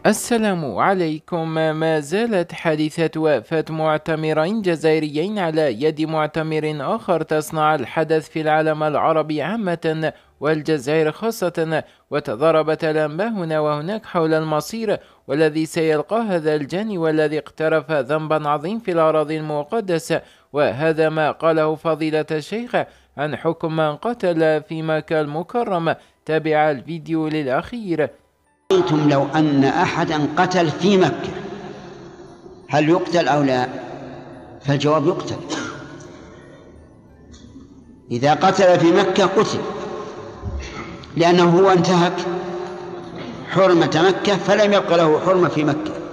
السلام عليكم. ما زالت حادثة وفاة معتمرين جزائريين على يد معتمر آخر تصنع الحدث في العالم العربي عامة والجزائر خاصة، وتضاربت الأنباء هنا وهناك حول المصير والذي سيلقى هذا الجاني والذي اقترف ذنبا عظيم في الأراضي المقدسة. وهذا ما قاله فضيلة الشيخ عن حكم من قتل في مكة المكرم. تابع الفيديو للأخير. رأيتم لو أن أحدا قتل في مكة هل يقتل أو لا؟ فالجواب يقتل. إذا قتل في مكة قتل، لأنه هو انتهك حرمة مكة فلم يبق له حرمة في مكة.